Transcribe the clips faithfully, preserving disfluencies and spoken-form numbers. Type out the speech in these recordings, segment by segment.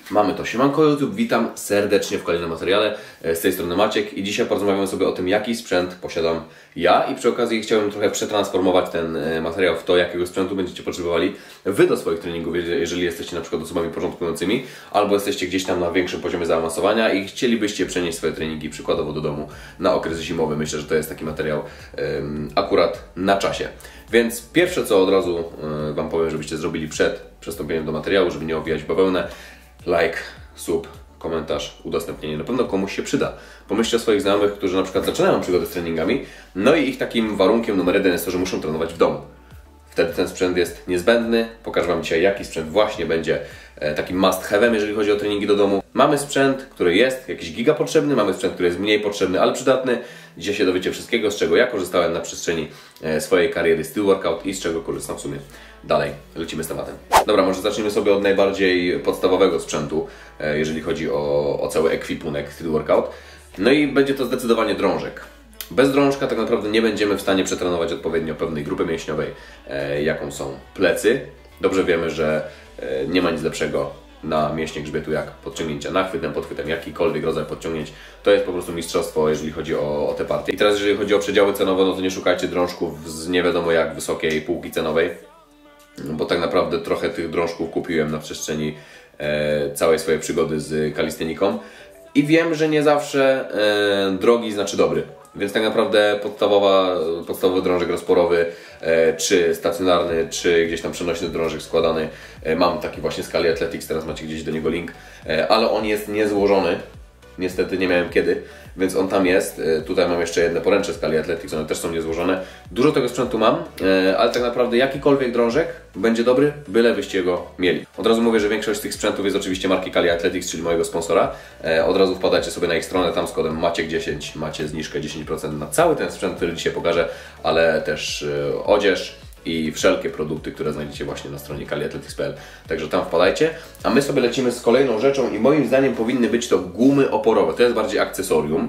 Mamy to. Siemanko YouTube, witam serdecznie w kolejnym materiale. Z tej strony Maciek i dzisiaj porozmawiamy sobie o tym, jaki sprzęt posiadam ja i przy okazji chciałem trochę przetransformować ten materiał w to, jakiego sprzętu będziecie potrzebowali Wy do swoich treningów, jeżeli jesteście na przykład osobami początkującymi albo jesteście gdzieś tam na większym poziomie zaawansowania i chcielibyście przenieść swoje treningi przykładowo do domu na okres zimowy. Myślę, że to jest taki materiał um, akurat na czasie. Więc pierwsze co od razu um, Wam powiem, żebyście zrobili przed przystąpieniem do materiału, żeby nie owijać bawełnę: like, sub, komentarz, udostępnienie. Na pewno komuś się przyda. Pomyślcie o swoich znajomych, którzy na przykład zaczynają przygodę z treningami, no i ich takim warunkiem numer jeden jest to, że muszą trenować w domu. Wtedy ten sprzęt jest niezbędny. Pokażę Wam dzisiaj, jaki sprzęt właśnie będzie takim must have'em, jeżeli chodzi o treningi do domu. Mamy sprzęt, który jest jakiś giga potrzebny, mamy sprzęt, który jest mniej potrzebny, ale przydatny. Dzisiaj się dowiecie wszystkiego, z czego ja korzystałem na przestrzeni swojej kariery Steel Workout i z czego korzystam w sumie dalej. Lecimy z tematem. Dobra, może zacznijmy sobie od najbardziej podstawowego sprzętu, jeżeli chodzi o, o cały ekwipunek Steel Workout. No i będzie to zdecydowanie drążek. Bez drążka tak naprawdę nie będziemy w stanie przetrenować odpowiednio pewnej grupy mięśniowej, e, jaką są plecy. Dobrze wiemy, że e, nie ma nic lepszego na mięśnie grzbietu jak podciągnięcia nachwytem, podchwytem, jakikolwiek rodzaj podciągnięć. To jest po prostu mistrzostwo, jeżeli chodzi o, o te partie. I teraz jeżeli chodzi o przedziały cenowe, no to nie szukajcie drążków z nie wiadomo jak wysokiej półki cenowej, bo tak naprawdę trochę tych drążków kupiłem na przestrzeni e, całej swojej przygody z kalisteniką i wiem, że nie zawsze e, drogi znaczy dobry. Więc tak naprawdę podstawowa, podstawowy drążek rozporowy, e, czy stacjonarny, czy gdzieś tam przenośny drążek składany. E, mam taki właśnie z Kali Athletics, teraz macie gdzieś do niego link, e, ale on jest niezłożony. Niestety nie miałem kiedy, więc on tam jest. E, tutaj mam jeszcze jedne poręcze z Kali Athletics, one też są niezłożone. Dużo tego sprzętu mam, e, ale tak naprawdę jakikolwiek drążek będzie dobry, byle byście go mieli. Od razu mówię, że większość z tych sprzętów jest oczywiście marki Kali Athletics, czyli mojego sponsora. E, od razu wpadajcie sobie na ich stronę, tam z kodem Maciek dziesięć macie zniżkę dziesięć procent na cały ten sprzęt, który dzisiaj pokażę, ale też e, odzież i wszelkie produkty, które znajdziecie właśnie na stronie kali athletics kropka p l. Także tam wpadajcie. A my sobie lecimy z kolejną rzeczą i moim zdaniem powinny być to gumy oporowe. To jest bardziej akcesorium,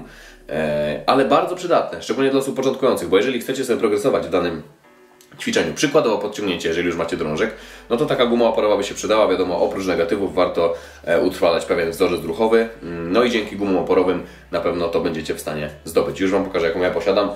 e, ale bardzo przydatne, szczególnie dla osób początkujących, bo jeżeli chcecie sobie progresować w danym ćwiczeniu, przykładowo podciągnięcie, jeżeli już macie drążek, no to taka guma oporowa by się przydała. Wiadomo, oprócz negatywów warto e, utrwalać pewien wzorzec ruchowy, no i dzięki gumom oporowym na pewno to będziecie w stanie zdobyć. Już Wam pokażę, jaką ja posiadam.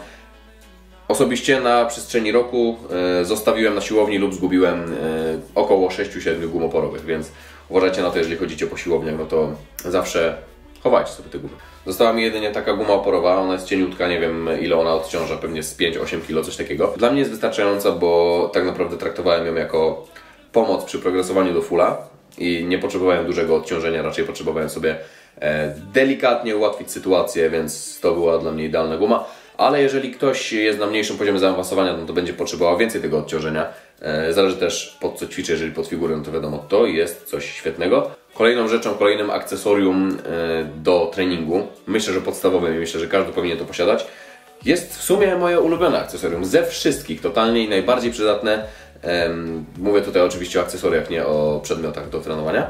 Osobiście na przestrzeni roku e, zostawiłem na siłowni lub zgubiłem e, około sześć siedem gum oporowych, więc uważajcie na to, jeżeli chodzicie po siłowniach, no to zawsze chowajcie sobie te gumy. Została mi jedynie taka guma oporowa, ona jest cieniutka, nie wiem ile ona odciąża, pewnie z pięć osiem kilo, coś takiego. Dla mnie jest wystarczająca, bo tak naprawdę traktowałem ją jako pomoc przy progresowaniu do fulla i nie potrzebowałem dużego odciążenia, raczej potrzebowałem sobie e, delikatnie ułatwić sytuację, więc to była dla mnie idealna guma. Ale jeżeli ktoś jest na mniejszym poziomie zaawansowania, no to będzie potrzebował więcej tego odciążenia. E, zależy też pod co ćwiczy, jeżeli pod figurę, no to wiadomo, to jest coś świetnego. Kolejną rzeczą, kolejnym akcesorium e, do treningu, myślę, że podstawowym i myślę, że każdy powinien to posiadać, jest w sumie moje ulubione akcesorium. Ze wszystkich totalnie i najbardziej przydatne. E, mówię tutaj oczywiście o akcesoriach, nie o przedmiotach do trenowania.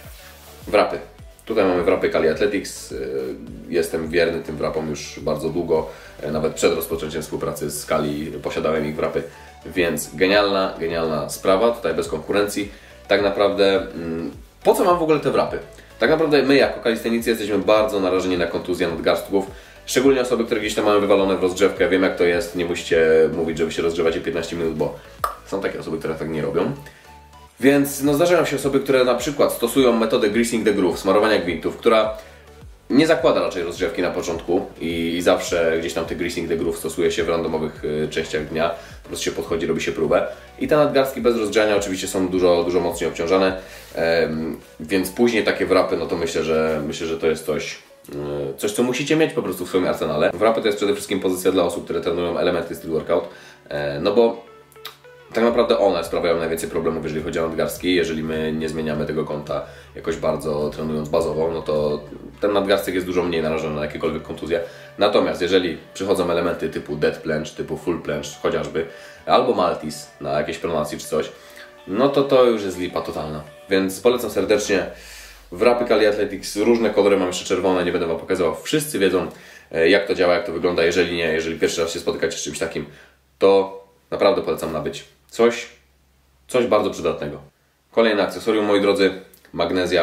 Wrapy. Tutaj mamy wrapy Kali Athletics, jestem wierny tym wrapom już bardzo długo, nawet przed rozpoczęciem współpracy z Kali posiadałem ich wrapy, więc genialna, genialna sprawa, tutaj bez konkurencji. Tak naprawdę, po co mam w ogóle te wrapy? Tak naprawdę my jako kalistenicy jesteśmy bardzo narażeni na kontuzję nadgarstków, szczególnie osoby, które gdzieś tam mamy wywalone w rozgrzewkę. Wiem jak to jest, nie musicie mówić, że Wy się rozgrzewacie piętnaście minut, bo są takie osoby, które tak nie robią. Więc no, zdarzają się osoby, które na przykład stosują metodę greasing the groove, smarowania gwintów, która nie zakłada raczej rozgrzewki na początku i, i zawsze gdzieś tam te greasing the groove stosuje się w randomowych y, częściach dnia, po prostu się podchodzi, robi się próbę i te nadgarstki bez rozgrzania oczywiście są dużo, dużo mocniej obciążane, ym, więc później takie wrapy, no to myślę, że myślę, że to jest coś, yy, coś co musicie mieć po prostu w swoim arsenale. Wrapy to jest przede wszystkim pozycja dla osób, które trenują elementy Steel Workout, yy, no bo tak naprawdę one sprawiają najwięcej problemów, jeżeli chodzi o nadgarstki. Jeżeli my nie zmieniamy tego kąta jakoś bardzo trenując bazowo, no to ten nadgarstek jest dużo mniej narażony na jakiekolwiek kontuzje. Natomiast jeżeli przychodzą elementy typu dead planche, typu full planche chociażby, albo maltis na jakieś pronacje czy coś, no to to już jest lipa totalna. Więc polecam serdecznie wrapy Kali Athletics, różne kolory, mam jeszcze czerwone, nie będę Wam pokazywał. Wszyscy wiedzą jak to działa, jak to wygląda. Jeżeli nie, jeżeli pierwszy raz się spotykacie z czymś takim, to naprawdę polecam nabyć. Coś, coś bardzo przydatnego. Kolejne akcesorium, moi drodzy, magnezja.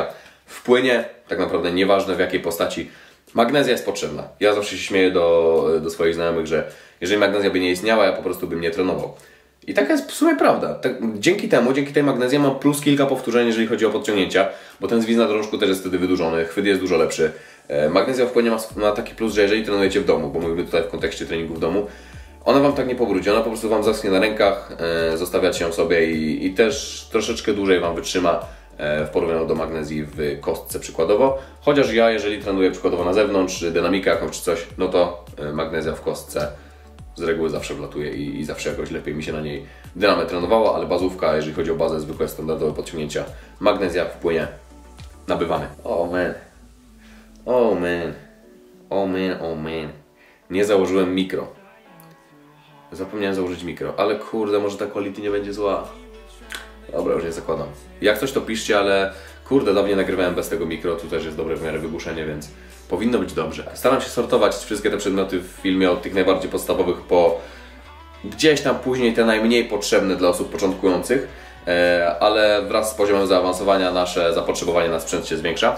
wpłynie, tak naprawdę nieważne w jakiej postaci. Magnezja jest potrzebna. Ja zawsze się śmieję do, do swoich znajomych, że jeżeli magnezja by nie istniała, ja po prostu bym nie trenował. I taka jest w sumie prawda. Tak, dzięki temu, dzięki tej magnezji mam plus kilka powtórzeń, jeżeli chodzi o podciągnięcia, bo ten zwis na drążku też jest wtedy wydłużony, chwyt jest dużo lepszy. E, magnezja wpłynie ma, ma taki plus, że jeżeli trenujecie w domu, bo mówimy tutaj w kontekście treningu w domu, ona Wam tak nie pobrudzi, ona po prostu Wam zaschnie na rękach, e, zostawiacie ją sobie i, i też troszeczkę dłużej Wam wytrzyma w porównaniu do magnezji w kostce przykładowo. Chociaż ja, jeżeli trenuję przykładowo na zewnątrz, dynamikę jakąś czy coś, no to magnezja w kostce z reguły zawsze wlatuje i, i zawsze jakoś lepiej mi się na niej dynamę trenowało, ale bazówka, jeżeli chodzi o bazę, zwykłe standardowe podciągnięcia, magnezja wpłynie, nabywamy. Oh man, oh man, oh man, oh man. Nie założyłem mikro. Zapomniałem założyć mikro, ale kurde, może ta quality nie będzie zła. Dobra, już nie zakładam. Jak coś to piszcie, ale kurde, dawniej nagrywałem bez tego mikro, tu też jest dobre w miarę wygłuszenie, więc powinno być dobrze. Staram się sortować wszystkie te przedmioty w filmie od tych najbardziej podstawowych po gdzieś tam później te najmniej potrzebne dla osób początkujących, ale wraz z poziomem zaawansowania nasze zapotrzebowanie na sprzęt się zwiększa.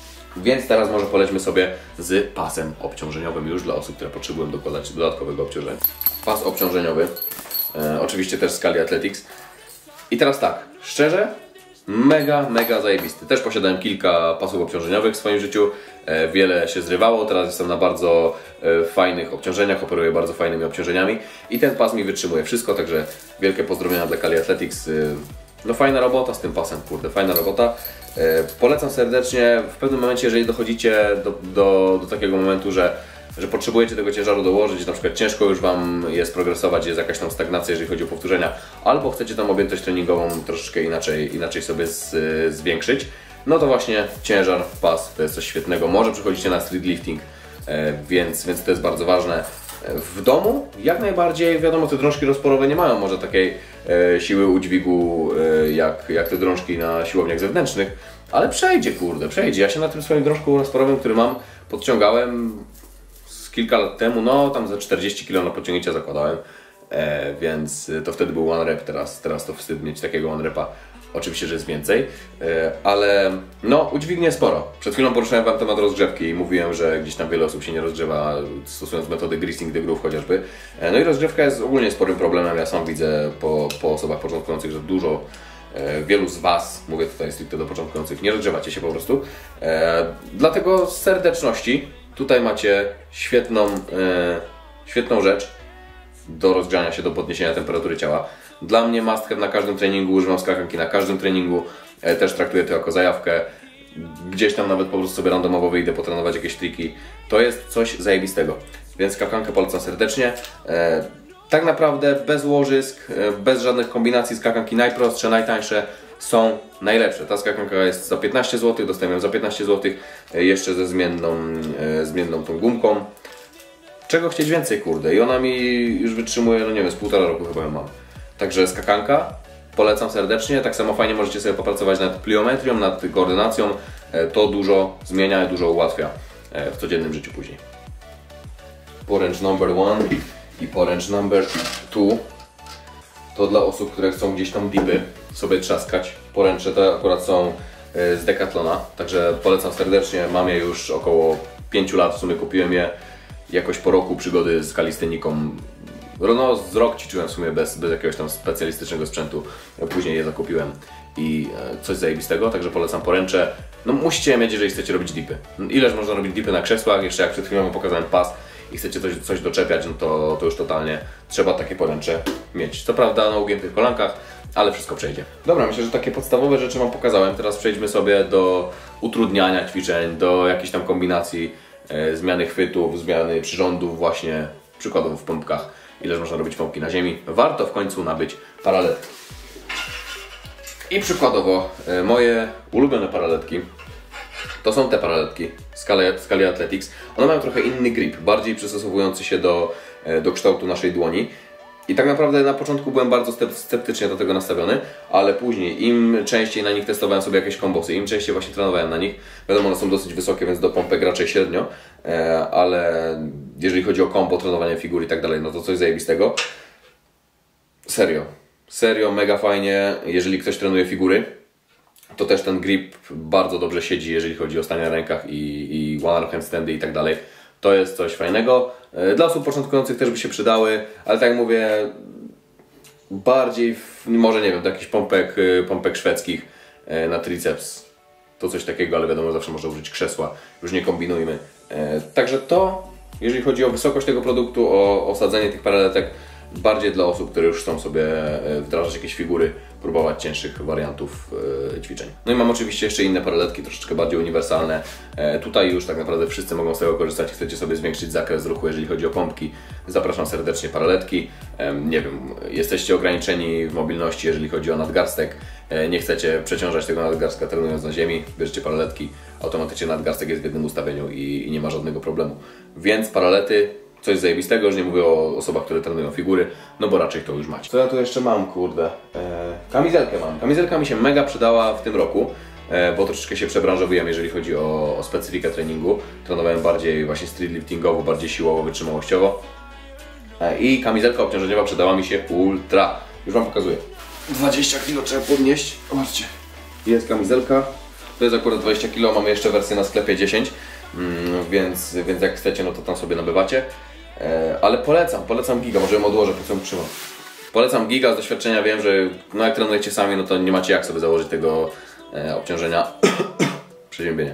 Więc teraz może polećmy sobie z pasem obciążeniowym już dla osób, które potrzebują dokładać dodatkowego obciążenia. Pas obciążeniowy, e, oczywiście też Scali Athletics. I teraz tak, szczerze, mega, mega zajebisty. Też posiadałem kilka pasów obciążeniowych w swoim życiu, e, wiele się zrywało, teraz jestem na bardzo e, fajnych obciążeniach, operuję bardzo fajnymi obciążeniami i ten pas mi wytrzymuje wszystko, także wielkie pozdrowienia dla Scali Athletics. E, no fajna robota z tym pasem, kurde, fajna robota. E, polecam serdecznie, w pewnym momencie, jeżeli dochodzicie do, do, do takiego momentu, że że potrzebujecie tego ciężaru dołożyć, na przykład ciężko już Wam jest progresować, jest jakaś tam stagnacja, jeżeli chodzi o powtórzenia, albo chcecie tam objętość treningową troszeczkę inaczej, inaczej sobie z, zwiększyć, no to właśnie ciężar, pas to jest coś świetnego. Może przechodzicie na street lifting, e, więc, więc to jest bardzo ważne. W domu jak najbardziej, wiadomo, te drążki rozporowe nie mają może takiej e, siły udźwigu e, jak, jak te drążki na siłowniach zewnętrznych, ale przejdzie, kurde, przejdzie. Ja się na tym swoim drążku rozporowym, który mam, podciągałem kilka lat temu, no tam za czterdzieści kilo na podciągnięcia zakładałem, e, więc to wtedy był one rep, teraz, teraz to wstyd mieć takiego one repa. Oczywiście, że jest więcej, e, ale no udźwignie sporo. Przed chwilą poruszałem Wam temat rozgrzewki i mówiłem, że gdzieś tam wiele osób się nie rozgrzewa, stosując metody greasing the groove chociażby. E, no i rozgrzewka jest ogólnie sporym problemem, ja sam widzę po, po osobach początkujących, że dużo e, wielu z Was, mówię tutaj stricte do początkujących, nie rozgrzewacie się po prostu. E, dlatego z serdeczności tutaj macie świetną, e, świetną rzecz do rozgrzania się, do podniesienia temperatury ciała. Dla mnie must have na każdym treningu, używam skakanki na każdym treningu, e, też traktuję to jako zajawkę. Gdzieś tam nawet po prostu sobie randomowo wyjdę potrenować jakieś triki. To jest coś zajebistego, więc skakankę polecam serdecznie. E, tak naprawdę bez łożysk, e, bez żadnych kombinacji, skakanki najprostsze, najtańsze są najlepsze. Ta skakanka jest za piętnaście złotych, dostałem ją za piętnaście złotych, jeszcze ze zmienną, e, zmienną tą gumką. Czego chcieć więcej, kurde? I ona mi już wytrzymuje, no nie wiem, z półtora roku chyba ją mam. Także skakanka, polecam serdecznie. Tak samo fajnie możecie sobie popracować nad pliometrią, nad koordynacją. E, to dużo zmienia i dużo ułatwia e, w codziennym życiu później. Poręcz number one i poręcz number two to dla osób, które chcą gdzieś tam dipy sobie trzaskać. Poręcze te akurat są z Decathlona, także polecam serdecznie. Mam je już około pięciu lat, w sumie kupiłem je jakoś po roku przygody z kalisteniką. No, z rok ćwiczyłem w sumie bez, bez jakiegoś tam specjalistycznego sprzętu. Później je zakupiłem i coś zajebistego, także polecam poręcze. No musicie je mieć, jeżeli chcecie robić dipy. Ileż można robić dipy na krzesłach, jeszcze jak przed chwilą pokazałem pas i chcecie coś, coś doczepiać, no to, to już totalnie trzeba takie poręcze mieć. Co prawda na ugiętych kolankach, ale wszystko przejdzie. Dobra, myślę, że takie podstawowe rzeczy Wam pokazałem. Teraz przejdźmy sobie do utrudniania ćwiczeń, do jakichś tam kombinacji, e, zmiany chwytów, zmiany przyrządów właśnie, przykładowo w pompkach. Ileż można robić pompki na ziemi. Warto w końcu nabyć paraletki. I przykładowo e, moje ulubione paraletki to są te paraletki Scali, Scali Athletics. One mają trochę inny grip, bardziej przystosowujący się do, e, do kształtu naszej dłoni. I tak naprawdę na początku byłem bardzo sceptycznie do tego nastawiony, ale później im częściej na nich testowałem sobie jakieś kombosy, im częściej właśnie trenowałem na nich. Wiadomo, one są dosyć wysokie, więc do pompek raczej średnio, ale jeżeli chodzi o kombo, trenowanie figur i tak dalej, no to coś zajebistego. Serio, serio, mega fajnie, jeżeli ktoś trenuje figury. to też ten grip bardzo dobrze siedzi, jeżeli chodzi o stanie na rękach i, i one arm handstandy i tak dalej. To jest coś fajnego. Dla osób początkujących też by się przydały, ale tak jak mówię, bardziej w, może nie wiem, do jakichś pompek, pompek szwedzkich na triceps. To coś takiego, ale wiadomo, zawsze można użyć krzesła. Już nie kombinujmy. Także to, jeżeli chodzi o wysokość tego produktu, o osadzenie tych paraletek, bardziej dla osób, które już chcą sobie wdrażać jakieś figury, próbować cięższych wariantów e, ćwiczeń. No i mam oczywiście jeszcze inne paraletki, troszeczkę bardziej uniwersalne. E, tutaj już tak naprawdę wszyscy mogą z tego korzystać. Chcecie sobie zwiększyć zakres ruchu, jeżeli chodzi o pompki. Zapraszam serdecznie paraletki. E, nie wiem, jesteście ograniczeni w mobilności, jeżeli chodzi o nadgarstek. E, nie chcecie przeciążać tego nadgarstka trenując na ziemi. Bierzecie paraletki, automatycznie nadgarstek jest w jednym ustawieniu i, i nie ma żadnego problemu. Więc paralety, coś zajebistego, już nie mówię o osobach, które trenują figury, no bo raczej to już macie. Co ja tu jeszcze mam, kurde? Eee, kamizelkę mam. Kamizelka mi się mega przydała w tym roku, e, bo troszeczkę się przebranżowiłem, jeżeli chodzi o, o specyfikę treningu. Trenowałem bardziej właśnie streetliftingowo, bardziej siłowo, wytrzymałościowo. E, I kamizelka obciążeniowa przydała mi się ultra. Już Wam pokazuję. dwadzieścia kilo trzeba podnieść. Zobaczcie. Jest kamizelka. To jest akurat dwadzieścia kilo, mamy jeszcze wersję na sklepie dziesięć. Mm, więc, więc jak chcecie, no to tam sobie nabywacie. E, ale polecam, polecam giga, może ją odłożę, po co ją trzymam. Polecam giga, z doświadczenia wiem, że no jak trenujecie sami, no to nie macie jak sobie założyć tego e, obciążenia. Przeziębienie.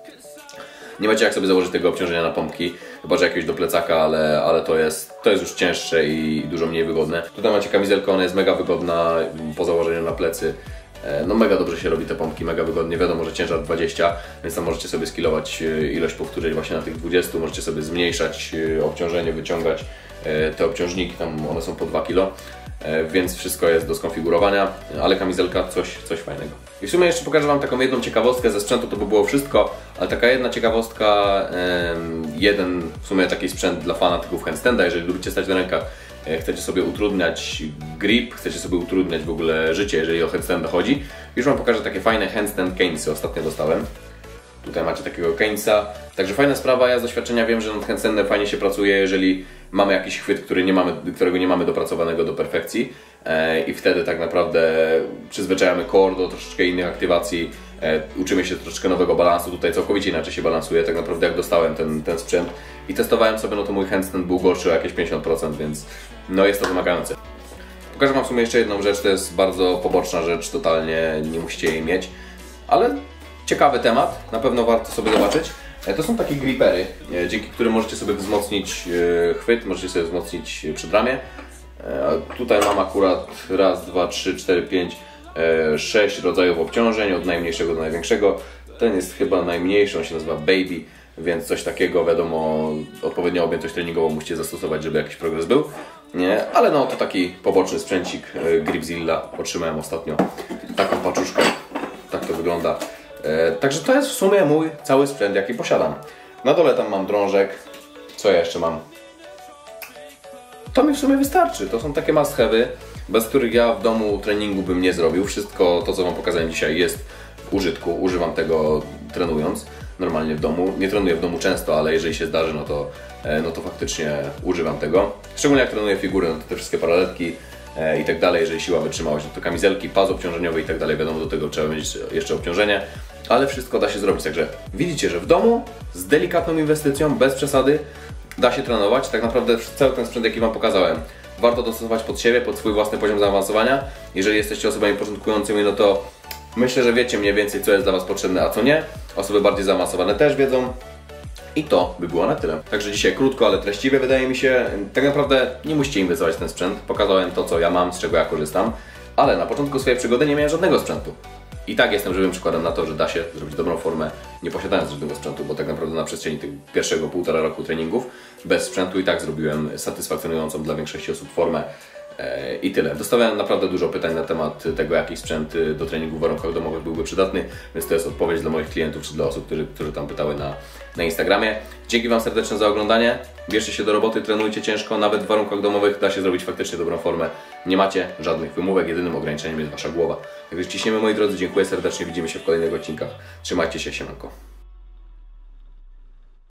Nie macie jak sobie założyć tego obciążenia na pompki, chyba że jakieś do plecaka, ale, ale to, jest, to jest już cięższe i dużo mniej wygodne. Tutaj macie kamizelkę, ona jest mega wygodna po założeniu na plecy. No mega dobrze się robi te pompki, mega wygodnie, wiadomo, że ciężar dwadzieścia, więc tam możecie sobie skilować ilość powtórzeń właśnie na tych dwudziestu, możecie sobie zmniejszać obciążenie, wyciągać te obciążniki, tam one są po dwa kilo, więc wszystko jest do skonfigurowania, ale kamizelka coś, coś fajnego. I w sumie jeszcze pokażę Wam taką jedną ciekawostkę ze sprzętu, to by było wszystko, ale taka jedna ciekawostka, jeden w sumie taki sprzęt dla fanatyków handstanda, jeżeli lubicie stać na rękach, chcecie sobie utrudniać grip, chcecie sobie utrudniać w ogóle życie, jeżeli o handstand chodzi. Już Wam pokażę takie fajne handstand canesy, ostatnio dostałem. Tutaj macie takiego canesa. Także fajna sprawa, ja z doświadczenia wiem, że nad handstandem fajnie się pracuje, jeżeli mamy jakiś chwyt, który nie mamy, którego nie mamy dopracowanego do perfekcji. E, I wtedy tak naprawdę przyzwyczajamy core do troszeczkę innych aktywacji, e, uczymy się troszeczkę nowego balansu. Tutaj całkowicie inaczej się balansuje, tak naprawdę jak dostałem ten, ten sprzęt i testowałem sobie, no to mój handstand był gorszy o jakieś pięćdziesiąt procent, więc no jest to wymagające. Pokażę Wam w sumie jeszcze jedną rzecz, to jest bardzo poboczna rzecz, totalnie nie musicie jej mieć, ale ciekawy temat, na pewno warto sobie zobaczyć. To są takie gripery, dzięki którym możecie sobie wzmocnić chwyt, możecie sobie wzmocnić przedramię. Tutaj mam akurat raz, dwa, trzy, cztery, pięć, sześć rodzajów obciążeń, od najmniejszego do największego. Ten jest chyba najmniejszy, on się nazywa Baby, więc coś takiego, wiadomo, odpowiednią objętość treningową musicie zastosować, żeby jakiś progres był. Nie, ale no to taki poboczny sprzęcik Gripzilla, otrzymałem ostatnio taką paczuszkę, tak to wygląda. E, także to jest w sumie mój cały sprzęt, jaki posiadam. Na dole tam mam drążek, co ja jeszcze mam? To mi w sumie wystarczy, to są takie must have'y, bez których ja w domu treningu bym nie zrobił. Wszystko to, co Wam pokazałem dzisiaj, jest w użytku, używam tego trenując normalnie w domu. Nie trenuję w domu często, ale jeżeli się zdarzy, no to, no to faktycznie używam tego. Szczególnie jak trenuję figury, no to te wszystkie paraletki e, i tak dalej, jeżeli siła wytrzymałość, no to kamizelki, pas obciążeniowy i tak dalej, wiadomo, do tego trzeba mieć jeszcze obciążenie, ale wszystko da się zrobić, także widzicie, że w domu z delikatną inwestycją, bez przesady, da się trenować. Tak naprawdę cały ten sprzęt, jaki Wam pokazałem, warto dostosować pod siebie, pod swój własny poziom zaawansowania. Jeżeli jesteście osobami początkującymi, no to myślę, że wiecie mniej więcej, co jest dla Was potrzebne, a co nie. Osoby bardziej zaawansowane też wiedzą. I to by było na tyle. Także dzisiaj krótko, ale treściwie wydaje mi się. Tak naprawdę nie musicie inwestować w ten sprzęt. Pokazałem to, co ja mam, z czego ja korzystam. Ale na początku swojej przygody nie miałem żadnego sprzętu. I tak jestem żywym przykładem na to, że da się zrobić dobrą formę, nie posiadając żadnego sprzętu, bo tak naprawdę na przestrzeni tych pierwszego półtora roku treningów bez sprzętu i tak zrobiłem satysfakcjonującą dla większości osób formę. I tyle. Dostałem naprawdę dużo pytań na temat tego, jaki sprzęt do treningu w warunkach domowych byłby przydatny, więc to jest odpowiedź dla moich klientów czy dla osób, którzy, którzy tam pytały na, na Instagramie. Dzięki Wam serdecznie za oglądanie. Bierzcie się do roboty, trenujcie ciężko, nawet w warunkach domowych da się zrobić faktycznie dobrą formę. Nie macie żadnych wymówek, jedynym ograniczeniem jest Wasza głowa. Także ciśniemy, moi drodzy, dziękuję serdecznie, widzimy się w kolejnych odcinkach. Trzymajcie się, siemanko.